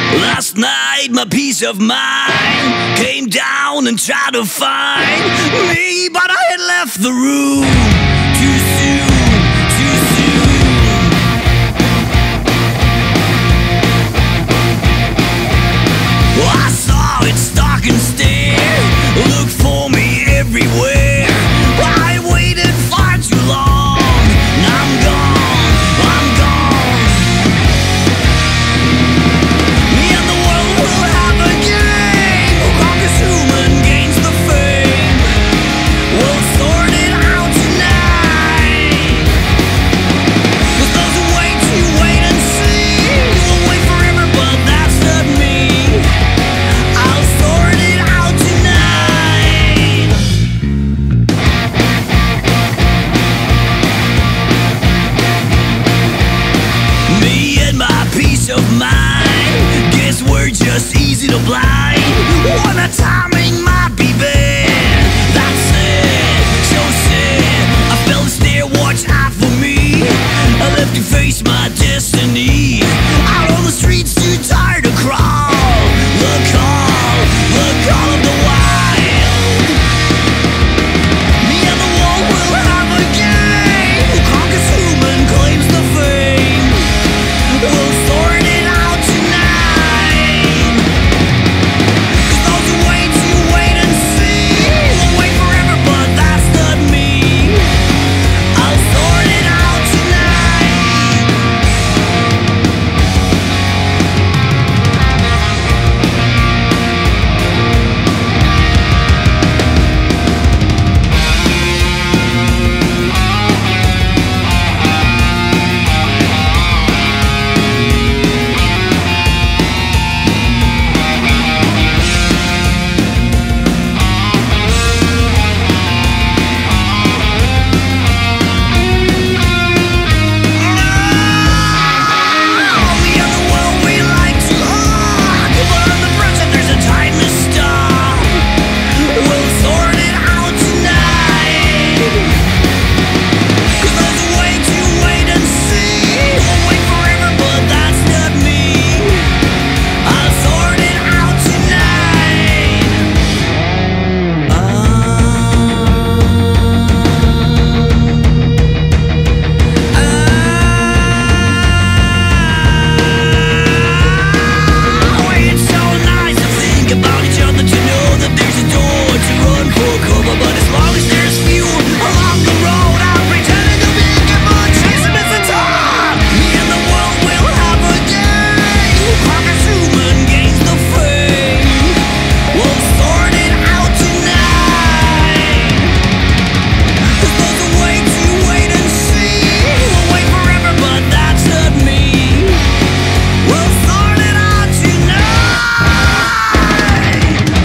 Last night my peace of mind came down and tried to find me, but I had left the room too soon, too soon. I saw it stalk and stare, look for me everywhere. I waited far too long, now I'm gone, I'm gone. Me and the world will have a game. Who conquers human gains the fame. We'll sort it out tonight. 'Cause those who wait to wait and see will wait forever, but that's not me. I'll sort it out tonight. Me and my peace of mind, guess we're just easy to blind. One a timing might be bad. That's it, so sad. I felt the stare, watch out for me. I left to face my destiny. Out on the streets, too tired to crawl. The call of the wild. Me and the world will have a game. Who conquers human claims the fame. We'll sort it out tonight. 'Cause those who wait to wait and see will wait forever, but that's not me. I'll sort it out tonight. We are the world we like to hug, but under pressure there's a tightness stop. We'll sort it out tonight. 'Cause those who wait to wait and see will wait forever, but that's not me. I'll sort it out tonight. It's so nice to think about each other, to know that there's a door to run for cover. But as long as there's fuel along the road, I'm pretending to be good, but chasing is the top. Me and the world will have a game. Who conquers human gains the fame. We'll sort it out tonight. 'Cause those who wait to wait and see will wait forever, but that's not me. We'll sort it out tonight.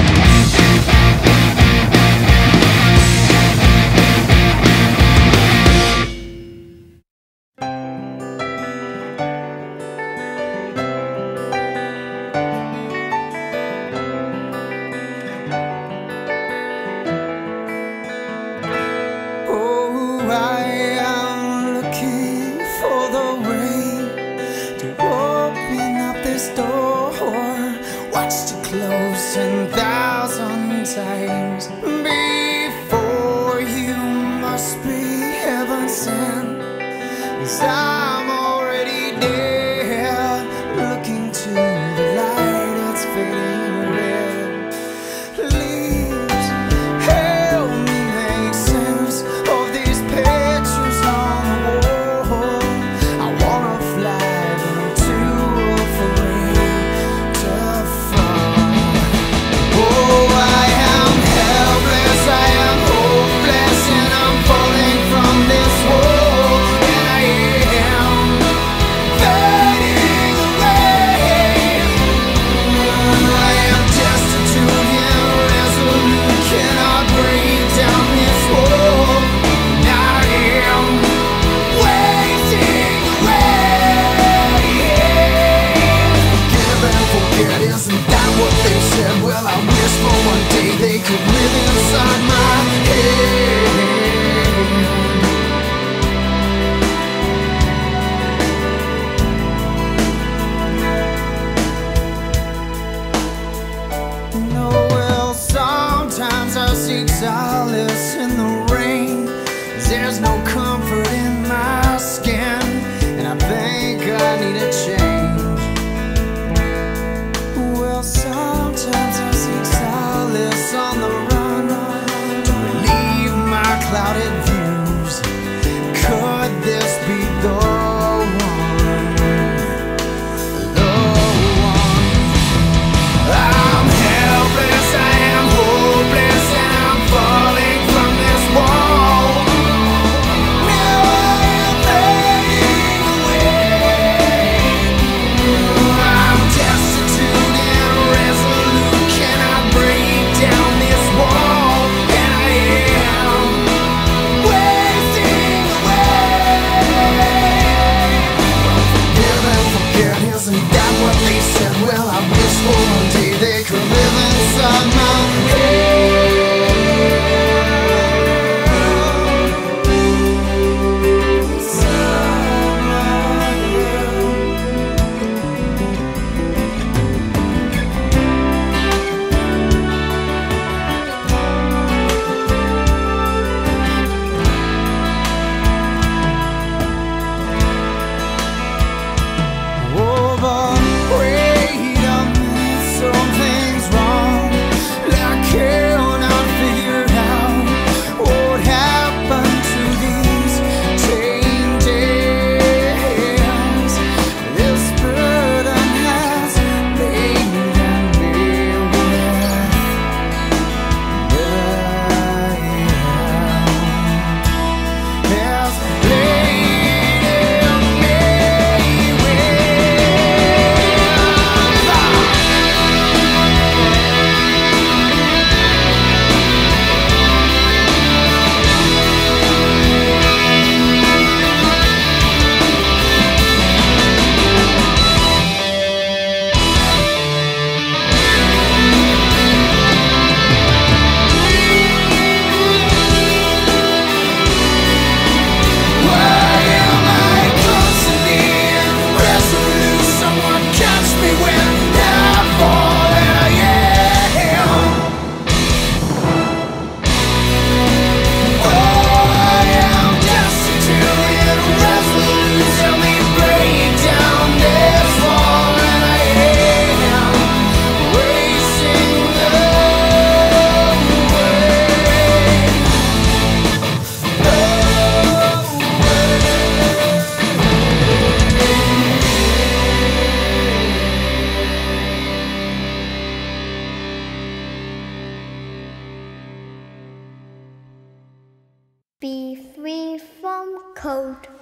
Oh, I am looking for the way to open up this door. Watched it close 10,000 times before. You must be heaven sent, 'cause I'm already there, looking to the light, it's fading red. Please help me make sense of these pictures on the wall. I wanna fly, but I'm too afraid to fall. Oh, I am helpless, I am hopeless, and I'm falling from this wall. And I am They said, well, I wish for one day they could live inside my head. Be free from cold.